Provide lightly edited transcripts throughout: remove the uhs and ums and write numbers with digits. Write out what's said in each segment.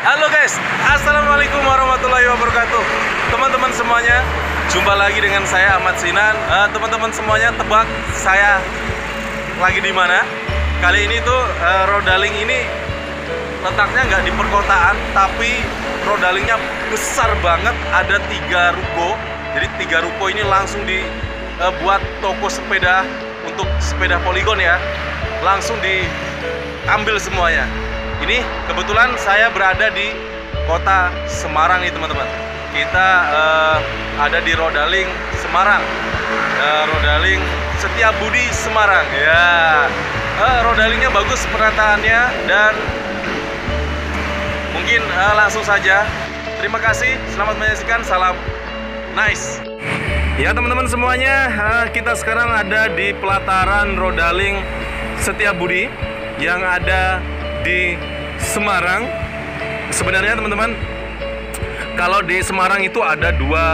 Halo guys, assalamualaikum warahmatullahi wabarakatuh. Teman-teman semuanya, jumpa lagi dengan saya Ahmad Sinan. Teman-teman semuanya, tebak saya lagi di mana? Kali ini tuh Rodaling ini letaknya nggak di perkotaan, tapi Rodalingnya besar banget. Ada 3 ruko. Jadi 3 ruko ini langsung dibuat toko sepeda untuk sepeda poligon ya. Langsung diambil semuanya. Ini kebetulan saya berada di kota Semarang nih teman-teman. Kita ada di Rodaling Semarang, Rodaling Setiabudi Semarang ya. Rodalingnya bagus penataannya, dan mungkin langsung saja. Terima kasih, selamat menyaksikan, salam nice. Ya teman-teman semuanya, kita sekarang ada di pelataran Rodaling Setiabudi yang ada di Semarang. Sebenarnya teman-teman, kalau di Semarang itu ada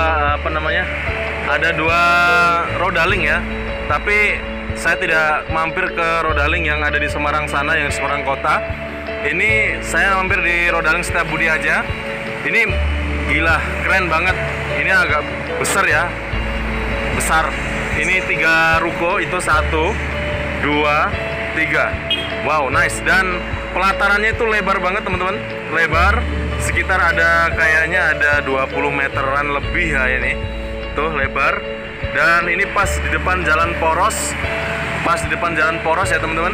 ada dua Rodaling ya. Tapi saya tidak mampir ke Rodaling yang ada di Semarang sana, yang di Semarang kota. Ini saya mampir di Rodaling Setiabudi aja. Ini gila, keren banget. Ini agak besar ya, besar. Ini 3 ruko, itu 1, 2, 3. Wow, nice. Dan pelatarannya itu lebar banget teman-teman, lebar sekitar kayaknya ada 20 meteran lebih ya ini. Tuh lebar, dan ini pas di depan jalan poros, ya teman-teman.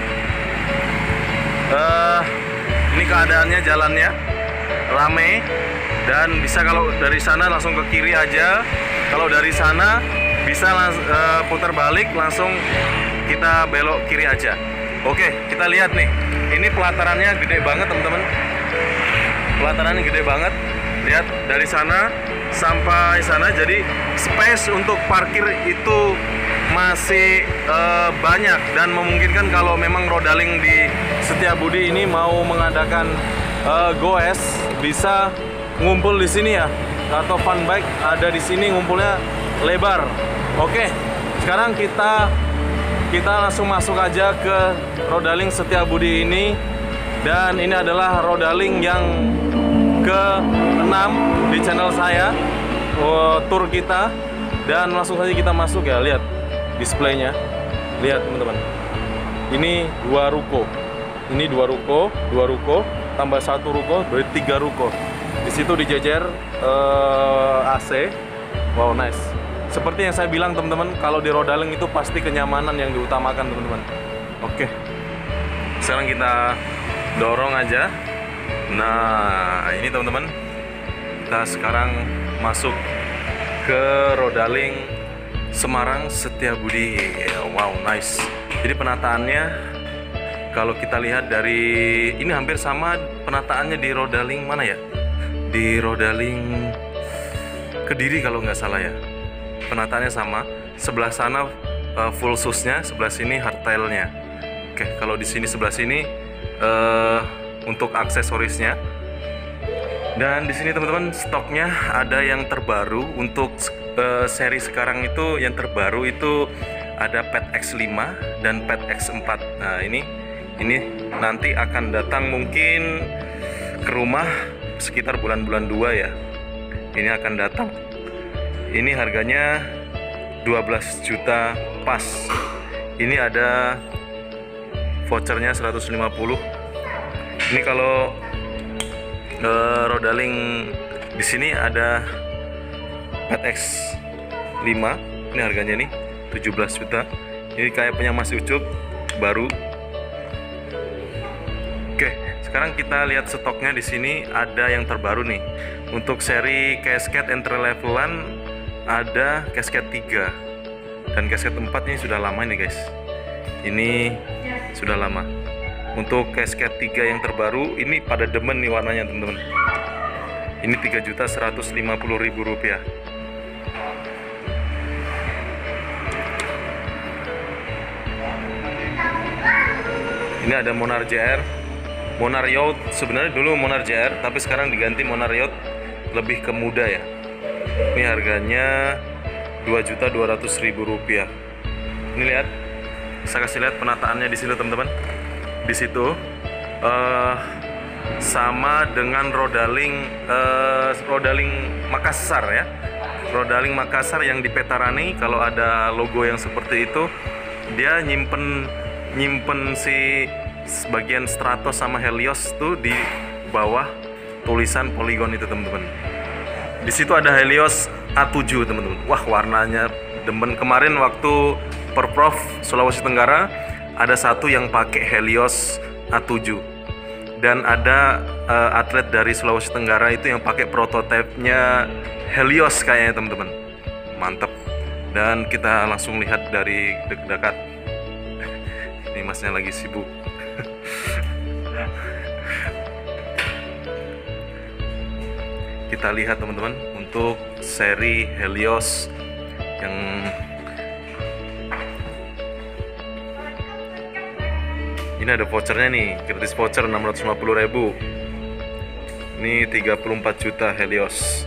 Ini keadaannya, jalannya rame, dan bisa kalau dari sana langsung ke kiri aja. Kalau dari sana bisa putar balik, langsung kita belok kiri aja. Oke, kita lihat nih. Ini pelatarannya gede banget teman-teman. Pelatarannya gede banget. Lihat dari sana sampai sana. Jadi space untuk parkir itu masih banyak, dan memungkinkan kalau memang Rodaling di Setiabudi ini mau mengadakan goes, bisa ngumpul di sini ya. Atau fun bike ada di sini, ngumpulnya lebar. Oke, sekarang kita langsung masuk aja ke Rodaling Setiabudi ini. Dan ini adalah Rodaling yang ke-6 di channel saya, tour kita. Dan langsung saja kita masuk ya. Lihat displaynya, lihat teman-teman. Ini 2 ruko. Ini 2 ruko tambah 1 ruko, berarti 3 ruko. Di situ dijejer AC. Wow, nice. Seperti yang saya bilang teman-teman, kalau di Rodaling itu pasti kenyamanan yang diutamakan teman-teman. Oke, sekarang kita dorong aja. Nah ini teman-teman, kita sekarang masuk ke Rodaling Semarang Setiabudi. Wow, nice. Jadi penataannya kalau kita lihat dari ini hampir sama penataannya di Rodaling mana ya? Di Rodaling Kediri kalau nggak salah ya. Penataannya sama, sebelah sana full shoesnya, sebelah sini hardtailnya. Oke, kalau di sini sebelah sini untuk aksesorisnya. Dan di sini teman-teman, stoknya ada yang terbaru untuk seri sekarang itu. Yang terbaru itu ada Pet X5 dan Pet X4. Nah ini nanti akan datang mungkin ke rumah sekitar bulan-bulan 2 ya. Ini akan datang. Ini harganya 12 juta pas. Ini ada vouchernya 150. Ini kalau Rodaling di sini ada Pet X5. Ini harganya nih 17 juta. Ini kayak punya Mas Ucup baru. Oke, sekarang kita lihat stoknya di sini. Ada yang terbaru nih. Untuk seri Cascade entry levelan ada Cascade 3 dan Cascade 4 ini sudah lama ini guys. Ini sudah lama. Untuk Cascade 3 yang terbaru ini pada demen nih warnanya teman-teman. Ini 3.150.000 rupiah. Ini ada Monar JR, Monar Yacht. Sebenarnya dulu Monar JR, tapi sekarang diganti Monar Yacht, lebih ke muda ya. Ini harganya 2.200.000 rupiah. Ini lihat, saya kasih lihat penataannya di situ teman-teman. Di situ sama dengan Rodaling Makassar ya. Rodaling Makassar yang di Petarani, kalau ada logo yang seperti itu, dia nyimpen si bagian Stratos sama Helios tuh di bawah tulisan Polygon itu teman-teman. Di situ ada Helios A7 teman-teman. Wah, warnanya demen. Kemarin waktu Perprov Sulawesi Tenggara ada satu yang pakai Helios A7. Dan ada atlet dari Sulawesi Tenggara itu yang pakai prototipenya Helios kayaknya teman-teman. Mantap. Dan kita langsung lihat dari dekat. Ini masnya lagi sibuk. Kita lihat teman-teman untuk seri Helios yang ini ada vouchernya nih, gratis voucher 650.000. Ini 34 juta Helios.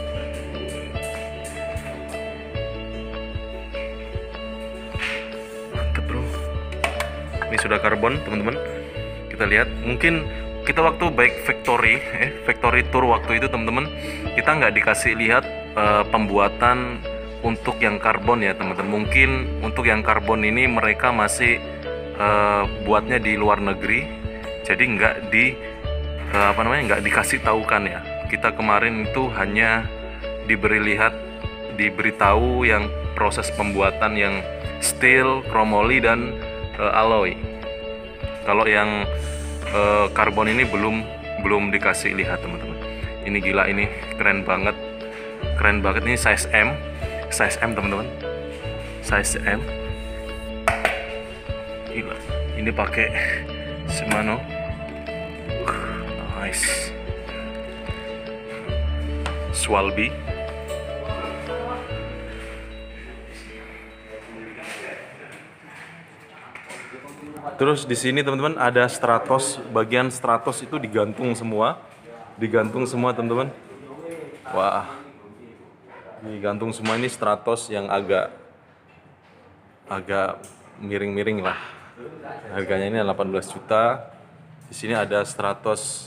Mantap bro. Ini sudah karbon teman-teman. Kita lihat, mungkin kita waktu baik factory tour waktu itu teman-teman, kita nggak dikasih lihat pembuatan untuk yang karbon ya teman-teman. Mungkin untuk yang karbon ini mereka masih buatnya di luar negeri, jadi nggak dikasih tahukan ya. Kita kemarin itu hanya diberitahu yang proses pembuatan yang steel, chromoly dan alloy. Kalau yang karbon ini belum dikasih lihat teman-teman. Ini gila, ini keren banget ini size M teman-teman, size M. Gila, ini pakai Shimano. Nice. Swalby. Terus di sini teman-teman ada Stratos, bagian Stratos itu digantung semua teman-teman. Wah, digantung semua. Ini Stratos yang agak miring-miring lah. Harganya ini 18 juta. Di sini ada Stratos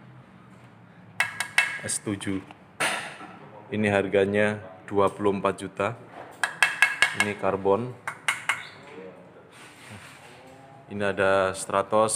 S7. Ini harganya 24 juta. Ini karbon. Ini ada Stratos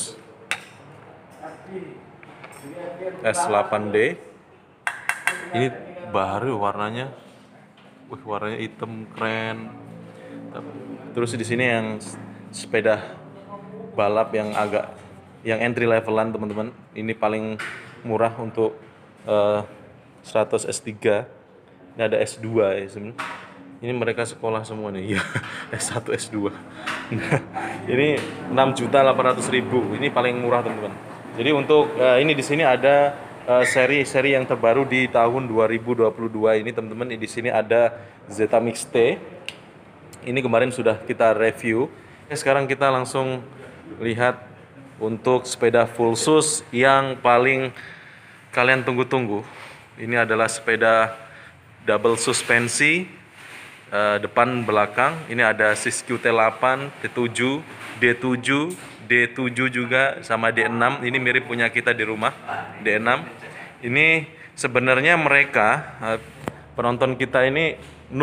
S8D. Ini baru warnanya. Warnanya hitam keren. Terus di sini yang sepeda balap yang entry levelan teman-teman. Ini paling murah untuk Stratos S3. Ini ada S2 ya sebenarnya. Ini mereka sekolah semua nih. Ya, S1, S2. Nah, ini 6.800.000. Ini paling murah teman-teman. Jadi untuk ini di sini ada seri-seri yang terbaru di tahun 2022 ini teman-teman. Di sini ada Zetamix T. Ini kemarin sudah kita review. Sekarang kita langsung lihat untuk sepeda full sus yang paling kalian tunggu-tunggu. Ini adalah sepeda double suspensi depan belakang. Ini ada Siskiyou T8, T7, D7, D7 juga sama D6. Ini mirip punya kita di rumah, D6. Ini sebenarnya mereka penonton kita ini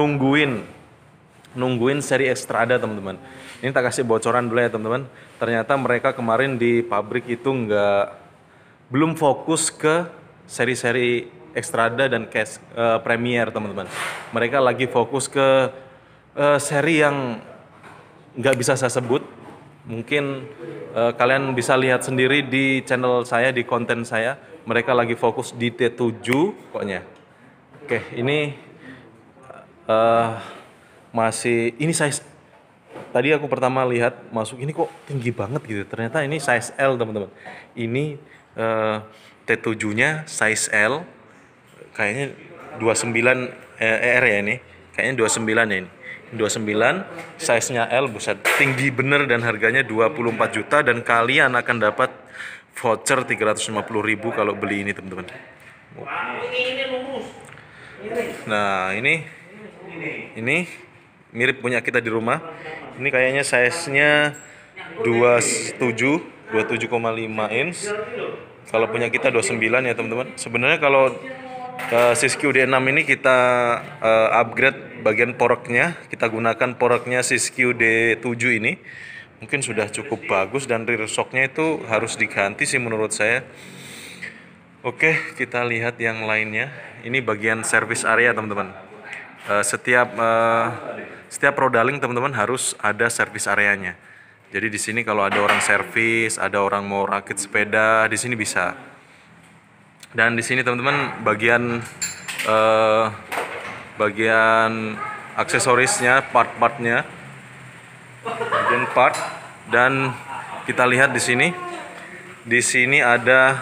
nungguin seri Extrada teman-teman. Ini tak kasih bocoran dulu ya teman-teman. Ternyata mereka kemarin di pabrik itu belum fokus ke seri-seri Extrada dan Premier teman-teman. Mereka lagi fokus ke seri yang nggak bisa saya sebut. Mungkin kalian bisa lihat sendiri di channel saya, di konten saya. Mereka lagi fokus di T7 pokoknya. Oke, ini masih ini size. Tadi aku pertama lihat masuk ini kok tinggi banget gitu. Ternyata ini size L teman-teman. Ini T7-nya size L. Kayaknya 29 ER ya ini. Kayaknya 29 ya ini. 29, size-nya L, buset. Tinggi bener dan harganya 24 juta dan kalian akan dapat voucher 350.000 kalau beli ini teman-teman. Nah, ini mirip punya kita di rumah. Ini kayaknya size-nya 27,5 inch. Kalau punya kita 29 ya teman-teman. Sebenarnya kalau Siskiyou D6 ini kita upgrade bagian poreknya, kita gunakan poreknya Siskiyou D7 ini. Mungkin sudah cukup bagus dan rear shocknya itu harus diganti sih menurut saya. Oke, kita lihat yang lainnya. Ini bagian service area teman-teman. Setiap rodaling teman-teman harus ada service areanya. Jadi di sini kalau ada orang servis, ada orang mau rakit sepeda, di sini bisa. Dan di sini teman-teman bagian aksesorisnya, part-partnya, bagian part. Dan kita lihat di sini. Di sini ada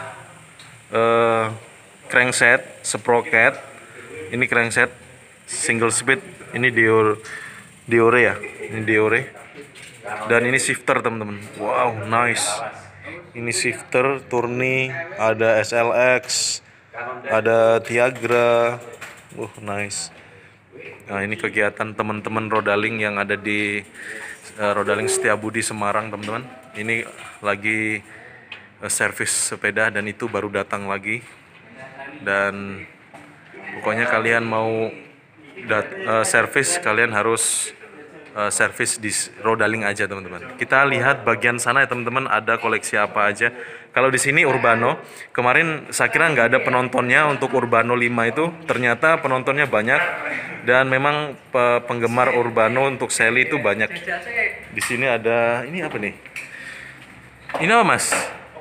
crankset, sprocket. Ini crankset single speed. Ini Diore ya. Ini Diore. Dan ini shifter teman-teman. Wow, nice. Ini shifter turni, ada SLX, ada Tiagra. Nice. Nah, ini kegiatan teman-teman rodaling yang ada di Rodaling Setiabudi Semarang, teman-teman. Ini lagi servis sepeda dan itu baru datang lagi. Dan pokoknya kalian mau servis, kalian harus servis di Rodaling aja teman-teman. Kita lihat bagian sana ya teman-teman, ada koleksi apa aja. Kalau di sini Urbano, kemarin saya kira nggak ada penontonnya untuk Urbano 5 itu, ternyata penontonnya banyak dan memang penggemar Urbano untuk Sally itu banyak. Di sini ada, ini apa nih? Ini apa mas?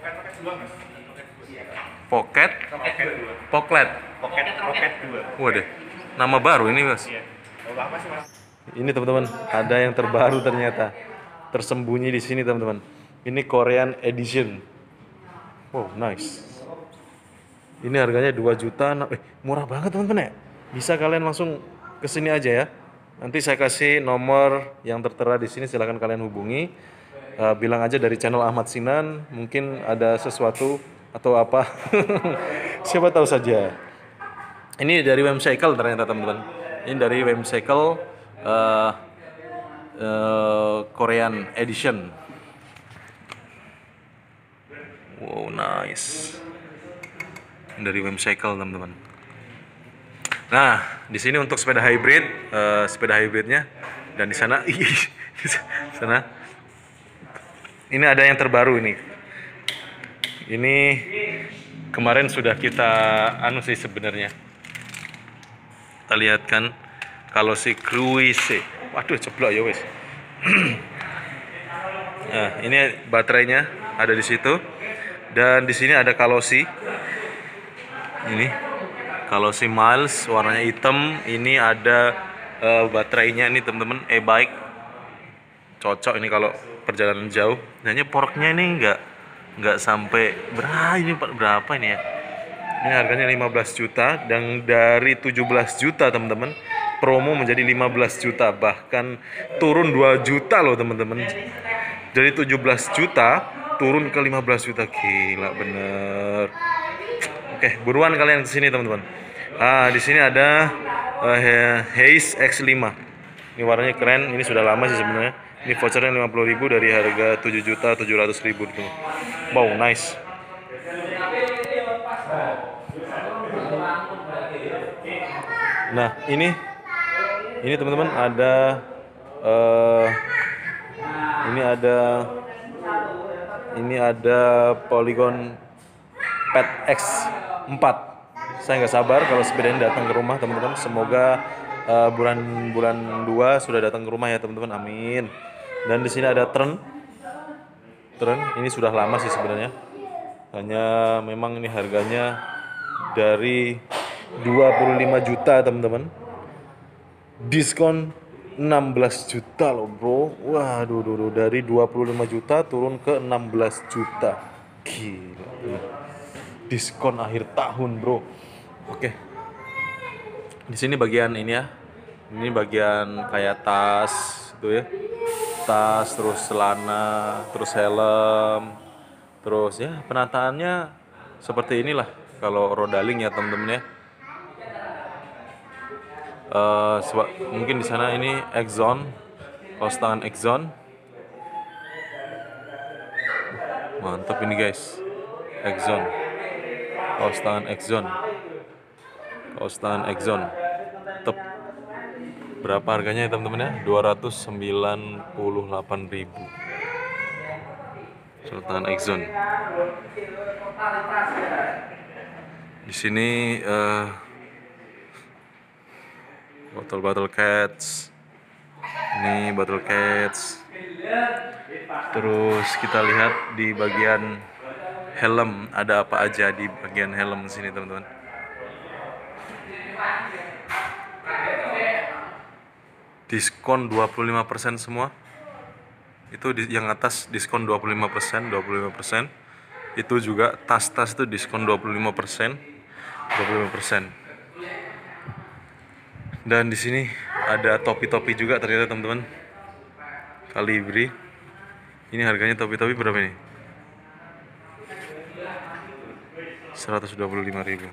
Pocket 2. Waduh, nama baru ini mas. Ini teman-teman, ada yang terbaru ternyata, tersembunyi di sini teman-teman. Ini Korean Edition. Wow, nice. Ini harganya 2 juta. Murah banget teman-teman ya. Bisa kalian langsung ke sini aja ya. Nanti saya kasih nomor yang tertera di sini, silakan kalian hubungi. Bilang aja dari channel Ahmad Sinan, mungkin ada sesuatu atau apa. Siapa tahu saja. Ini dari Wemcycle ternyata teman-teman. Ini dari Wemcycle. Korean Edition. Wow, nice. Dari Wemcycle teman-teman. Nah, di sini untuk sepeda hybrid, sepeda hybridnya, dan di sana, sana, ini ada yang terbaru ini. Ini kemarin sudah kita sih sebenarnya. Kita lihat kan. Kalau si Cruise, waduh ceplok ya wes. Nah, ini baterainya ada di situ, dan di sini ada Kalosi. Ini Kalosi Miles, warnanya hitam. Ini ada baterainya ini teman-teman, e-bike. Cocok ini kalau perjalanan jauh. Hanya porknya ini nggak sampai berapa ini ya? Ini harganya 15 juta dan dari 17 juta teman-teman. Promo menjadi 15 juta, bahkan turun 2 juta loh teman-teman. Dari 17 juta turun ke 15 juta, gila bener. Oke, buruan kalian ke sini teman-teman. Di sini ada Haze X5. Ini warnanya keren, ini sudah lama sih sebenarnya. Ini vouchernya 50.000 dari harga 7.700.000 itu. Wow, nice. Nah, ini teman-teman ada ini ada Polygon Pet X4. Saya nggak sabar kalau sepeda ini datang ke rumah teman-teman. Semoga bulan 2 sudah datang ke rumah ya teman-teman. Amin. Dan di sini ada Tren. Ini sudah lama sih sebenarnya. Hanya memang ini harganya dari 25 juta teman-teman. Diskon 16 juta loh bro. Waduh, dari 25 juta turun ke 16 juta. Gila. Diskon akhir tahun bro. Oke. Di sini bagian ini ya. Ini bagian kayak tas itu ya. Tas, terus celana, terus helm. Terus ya penataannya seperti inilah kalau rodaling ya teman-teman ya. Mungkin di sana ini Exxon, kaos tangan Exxon. Mantap ini guys, Exxon. Kaos tangan Exxon. Kaos tangan Exxon. Tep. Berapa harganya ya teman-teman ya? 298.000. Kaos tangan Exxon. Di sini botol cats. Ini bottle cats. Terus kita lihat di bagian helm, ada apa aja di bagian helm sini teman-teman. Diskon 25% semua. Itu yang atas diskon 25%. Itu juga tas-tas itu diskon 25%. Dan di sini ada topi-topi juga ternyata teman-teman. Calibri. Ini harganya topi-topi berapa ini? 125.000.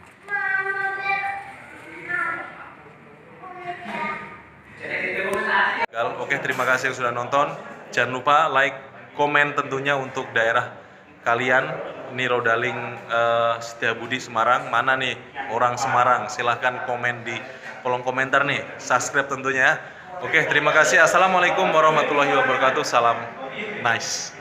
Oke, terima kasih yang sudah nonton. Jangan lupa like, komen tentunya untuk daerah kalian. Ini Rodaling Setiabudi Semarang. Mana nih orang Semarang? Silahkan komen di kolom komentar nih. Subscribe tentunya. Oke, terima kasih. Assalamualaikum warahmatullahi wabarakatuh. Salam nice.